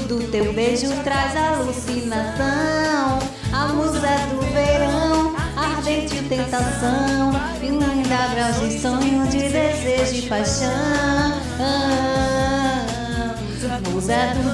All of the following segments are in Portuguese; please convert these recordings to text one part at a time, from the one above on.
do teu beijo traz alucinação. A musa do verão, ardente tentação, inunda graus de sonho, de desejo e paixão. Musa do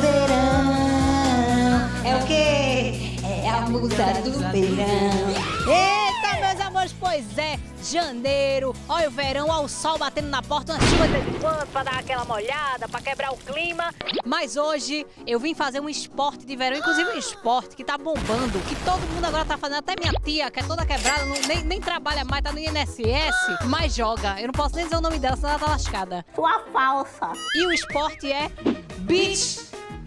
verão, é o quê? É a musa do verão. Eita, meus amores, pois é, janeiro, olha o verão, olha o sol batendo na porta, uma chuva de vez em quando pra dar aquela molhada, pra quebrar o clima. Mas hoje eu vim fazer um esporte de verão, inclusive um esporte que tá bombando, que todo mundo agora tá fazendo, até minha tia, que é toda quebrada, nem trabalha mais, tá no INSS, mas joga. Eu não posso nem dizer o nome dela, senão ela tá lascada. Sua falsa. E o esporte é beach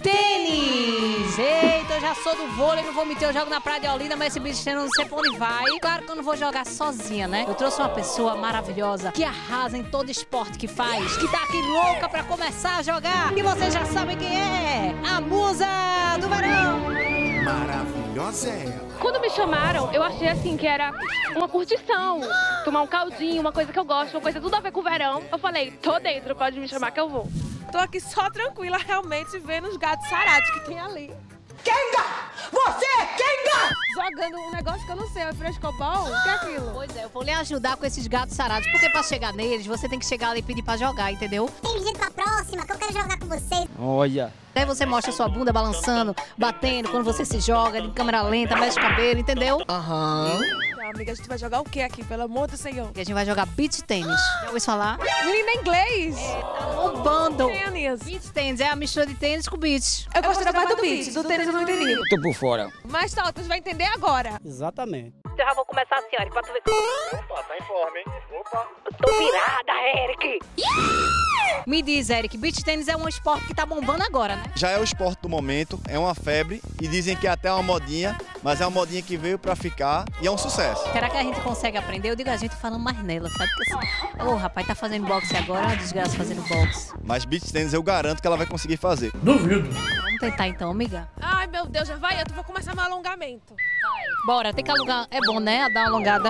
tênis! Eita, eu já sou do vôlei, não vou mentir, eu jogo na Praia de Olinda, mas esse beach tênis eu não sei pra onde vai. Claro que eu não vou jogar sozinha, né? Eu trouxe uma pessoa maravilhosa, que arrasa em todo esporte que faz, que tá aqui louca pra começar a jogar. E vocês já sabem quem é! A musa do verão! Maravilhosa é ela. Quando me chamaram, eu achei assim que era uma curtição, tomar um caldinho, uma coisa que eu gosto, uma coisa tudo a ver com o verão. Eu falei, tô dentro, pode me chamar que eu vou. Tô aqui só tranquila, realmente, vendo os gatos sarados que tem ali. Kenga! Você, Kenga! Jogando um negócio que eu não sei, é frescobol? O que é aquilo? Pois é, eu vou lhe ajudar com esses gatos sarados, porque pra chegar neles, você tem que chegar ali e pedir pra jogar, entendeu? Tem gente pra próxima, que eu quero jogar com vocês. Olha. Daí você mostra sua bunda balançando, batendo, quando você se joga, em câmera lenta, mexe o cabelo, entendeu? Aham. Então, amiga, a gente vai jogar o que aqui, pelo amor do Senhor? E a gente vai jogar beach tênis. Já ouviu falar? Menina, é inglês! Tá bombando. Tênis. Beach tênis é a mistura de tênis com beach. Eu gostei da parte do beat, do tênis eu não entendi. Eu tô por fora. Mas tá, tu vai entender agora. Exatamente. Eu já vou começar assim, Eric, pra tu ver. Opa, tá em forma, hein? Opa. Tô virada, Eric! Me diz, Eric, beach tênis é um esporte que tá bombando agora, né? Já é o esporte do momento, é uma febre e dizem que é até uma modinha, mas é uma modinha que veio pra ficar e é um sucesso. Será que a gente consegue aprender? Eu digo a gente falando mais nela, sabe? Porque assim, ô rapaz, tá fazendo boxe agora, é uma desgraça fazendo boxe. Mas beach tênis eu garanto que ela vai conseguir fazer. Duvido. Vamos tentar então, amiga? Ai, meu Deus, já vai? Eu vou começar meu alongamento. Bora, tem que alongar. É bom, né? Dar uma alongada.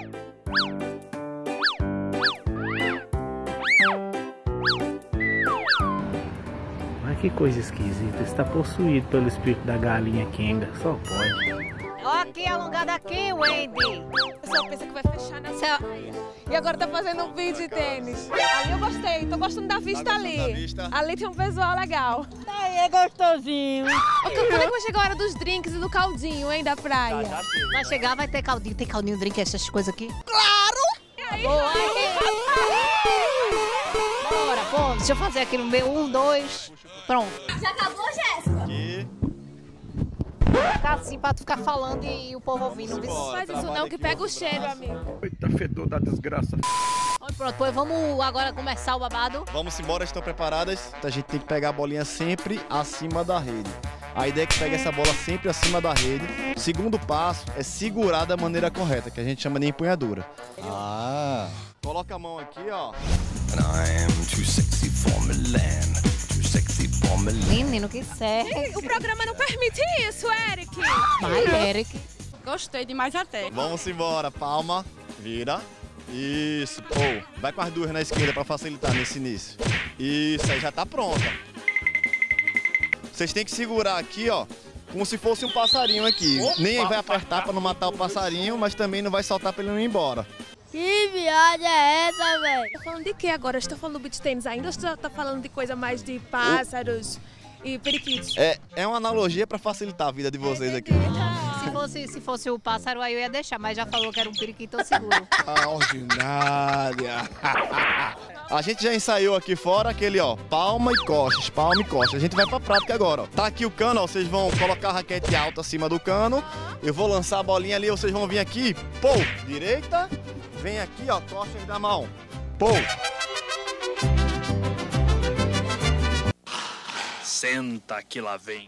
Mas que coisa esquisita. Está possuído pelo espírito da galinha Kenga. Só pode. Ó aqui, alongada aqui, Wendy. A pessoa pensa que vai fechar na praia. E agora tá fazendo um vídeo de tênis. Ali eu gostei, tô gostando da vista Tá gostando ali. da vista? Ali tem um visual legal. Aí, é gostosinho. Quando é que vai chegar a hora dos drinks e do caldinho, hein, da praia? Vai chegar, vai ter caldinho. Tem caldinho, drink, essas coisas aqui? E aí? Boa, bora, pô, deixa eu fazer aqui no meu. 1, 2, pronto. Já acabou, Jéssica? Aqui. Ficar assim pra tu ficar falando e o povo ouvindo. Vamos Não embora, faz isso trabalha não, que aqui, pega o outro cheiro, braço. amigo. Eita, fedor da desgraça. Olha, pronto, pois vamos agora começar o babado. Vamos embora, estão preparadas? A gente tem que pegar a bolinha sempre acima da rede. A ideia é que pega essa bola sempre acima da rede. O segundo passo é segurar da maneira correta, que a gente chama de empunhadura. Ah. Coloca a mão aqui, ó. Menino, que sério. O programa não permite isso, Eric. Vai, Eric. Gostei demais até. Vamos embora, palma, vira. Isso. Ou, vai com as duas na esquerda para facilitar nesse início. Isso, aí já tá pronta. Vocês têm que segurar aqui, ó, como se fosse um passarinho aqui. Nem vai apertar para não matar o passarinho, mas também não vai soltar para ele não ir embora. Que viagem é essa, velho? Tá falando de quê agora? Estou falando do beach tênis ainda ou você tá falando de coisa mais de pássaros e periquitos? É uma analogia para facilitar a vida de vocês aqui. Se fosse o pássaro, aí eu ia deixar, mas já falou que era um periquito, eu seguro. A ordinária. A gente já ensaiou aqui fora aquele, ó, palma e costas, palma e costas. A gente vai pra prática agora, ó. Tá aqui o cano, ó, vocês vão colocar a raquete alta acima do cano. Eu vou lançar a bolinha ali, vocês vão vir aqui, pô, direita. Vem aqui, ó, costas da mão. Pô. Senta que lá vem.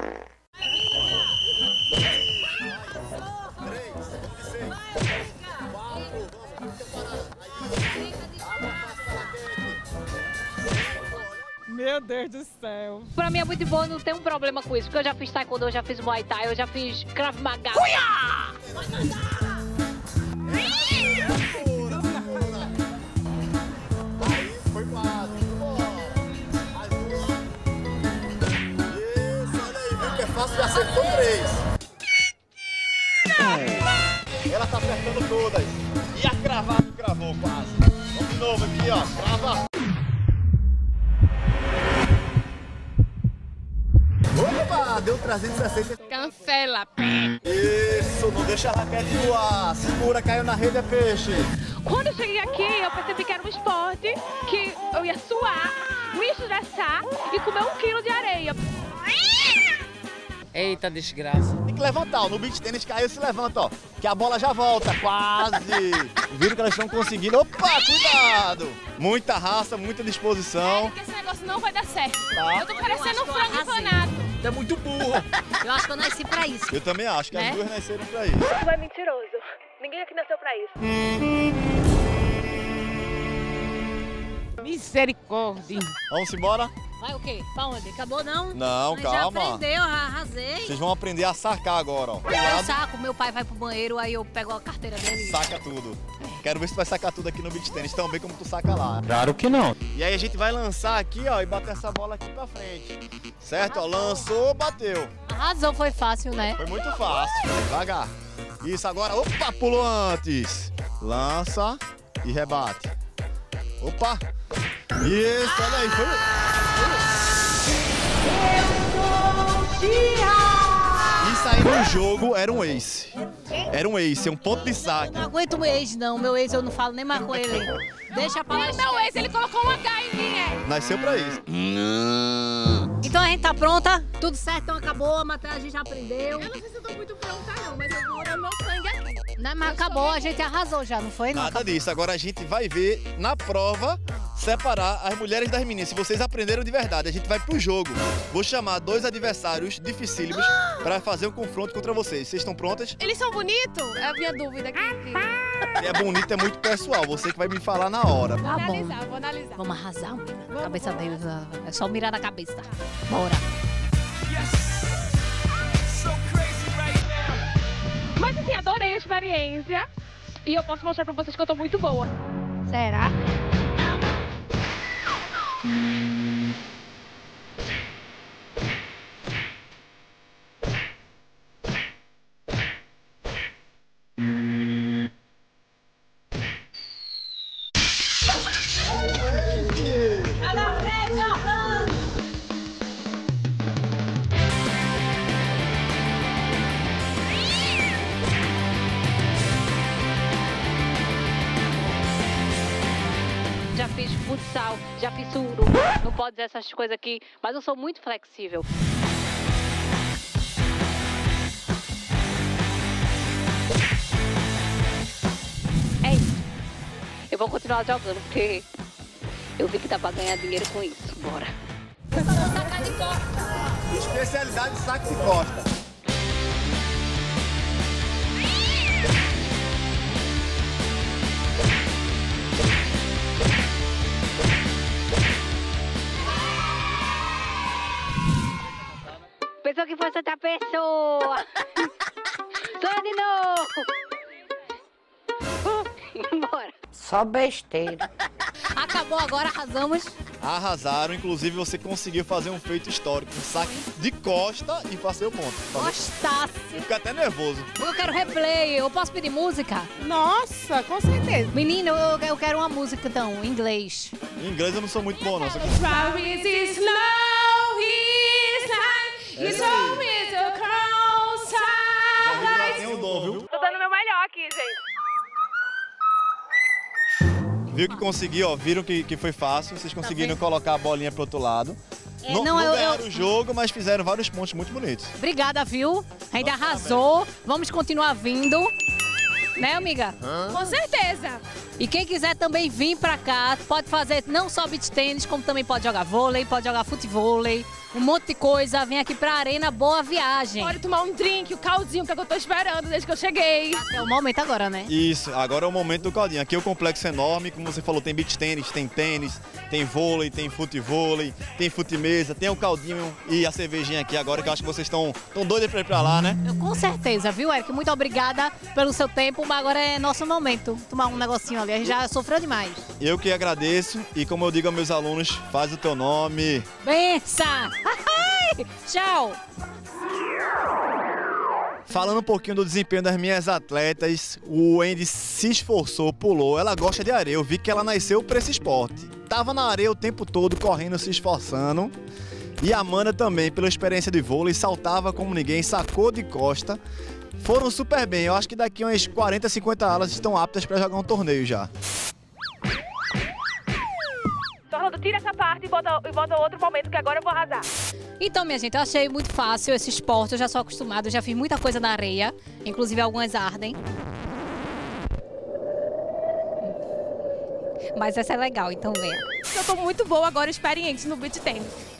Meu Deus do céu. Pra mim é muito bom, não tem um problema com isso, porque eu já fiz taekwondo, eu já fiz muay thai, eu já fiz krav maga. você acertou 3. Ela tá acertando todas. E a cravada cravou quase. Vamos de novo aqui, ó. Crava. Opa, deu 360. Cancela. Isso, não deixa a raquete voar. Segura, caiu na rede, é peixe. Quando eu cheguei aqui, eu percebi que era um esporte que eu ia suar, me estressar e comer 1 quilo de areia. Eita desgraça. Tem que levantar, ó. No beach tênis caiu, se levanta, ó. Que a bola já volta, quase. Viram que elas estão conseguindo. Opa, cuidado. Muita raça, muita disposição. Esse negócio não vai dar certo. Tá. Eu tô parecendo um frango empanado. É muito burro. Eu acho que eu nasci pra isso. Eu também acho que as duas nasceram pra isso. Tu é mentiroso. Ninguém aqui nasceu pra isso. Misericórdia. Vamos embora? Vai o quê? Pra onde? Acabou não? Não, Mas calma. Já aprendeu, arrasei. Vocês vão aprender a sacar agora, ó. Eu saco, meu pai vai pro banheiro, aí eu pego a carteira dele. Saca tudo. Quero ver se tu vai sacar tudo aqui no beach tênis, tão bem como tu saca lá. Claro que não. E aí a gente vai lançar aqui, ó, e bater essa bola aqui pra frente. Certo? Ó, lançou, bateu. Arrasou, foi fácil, né? Foi muito fácil. Devagar. Isso, agora, opa, pulou antes. Lança e rebate. Opa. Isso, olha aí, foi... Isso aí no jogo era um ace. Era um ace, um ponto de saque. Não aguento o ex, não. Meu ex eu não falo nem mais com ele. Deixa pra lá. E meu ex, ele colocou um H em mim, é? Nasceu pra isso. Então a gente tá pronta? Tudo certo, então acabou, a matéria a gente já aprendeu. Eu não sei se eu tô muito pronta, não, mas eu vou dar meu sangue aqui. Não, mas acabou, a gente arrasou já, não foi? Não, Nada disso. Agora a gente vai ver na prova separar as mulheres das meninas. Se vocês aprenderam de verdade, a gente vai pro jogo. Vou chamar 2 adversários dificílimos pra fazer um confronto contra vocês. Vocês estão prontas? Eles são bonitos? É a minha dúvida aqui. Se é bonito, é muito pessoal. Você que vai me falar na hora. Tá bom. Vou analisar. Vamos arrasar, menina. A cabeça deles, é só mirar na cabeça. Bora. Mas assim, adorei a experiência. E eu posso mostrar pra vocês que eu tô muito boa. Será? Já fiz futsal, já fiz suru. Não pode dizer essas coisas aqui, mas eu sou muito flexível. É isso. Eu vou continuar jogando, porque eu vi que dá pra ganhar dinheiro com isso. Bora. Especialidade de saque de costa. Pensou que fosse outra pessoa. Sou de novo. Bora. Só besteira. Acabou agora, arrasamos. Arrasaram, inclusive você conseguiu fazer um feito histórico. Um saque de costa e passei o ponto. Gostasse. Fica até nervoso. Eu quero replay. Eu posso pedir música? Nossa, com certeza. Menino, eu quero uma música então, em inglês. Em inglês eu não sou muito bom, não. Só que... Já tem um dom, viu? Tô dando meu melhor aqui, gente. Viu que consegui, ó. Viram que foi fácil. Vocês conseguiram colocar a bolinha pro outro lado. Não ganharam o jogo, mas fizeram vários pontos muito bonitos. Obrigada, viu? Ainda arrasou. Vamos continuar vindo. Né, amiga? Com certeza. E quem quiser também vir pra cá, pode fazer não só beach tênis, como também pode jogar vôlei, pode jogar futevôlei, um monte de coisa. Vem aqui pra Arena Boa Viagem. Pode tomar um drink, o caldinho, que é o que eu tô esperando desde que eu cheguei. É o momento agora, né? Isso, agora é o momento do caldinho. Aqui é o complexo enorme, como você falou, tem beach tênis, tem vôlei, tem futevôlei, tem fute-mesa, tem o caldinho e a cervejinha aqui agora, que eu acho que vocês estão doidos pra ir pra lá, né? Com certeza, viu, Eric? Muito obrigada pelo seu tempo, mas agora é nosso momento. Tomar um negocinho ali, a gente já sofreu demais. Eu que agradeço e como eu digo aos meus alunos, faz o teu nome. Bença! Tchau! Falando um pouquinho do desempenho das minhas atletas, o Andy se esforçou, pulou. Ela gosta de areia, eu vi que ela nasceu para esse esporte. Tava na areia o tempo todo, correndo, se esforçando. E a Amanda também, pela experiência de vôlei, saltava como ninguém, sacou de costa. Foram super bem, eu acho que daqui umas 40, 50 elas estão aptas para jogar um torneio já. Tornando, tira essa parte e bota outro momento, que agora eu vou arrasar. Então, minha gente, eu achei muito fácil esse esporte, eu já sou acostumada, eu já fiz muita coisa na areia, inclusive algumas ardem. Mas essa é legal, então venha. Eu tô muito boa agora, experiente no beach tennis.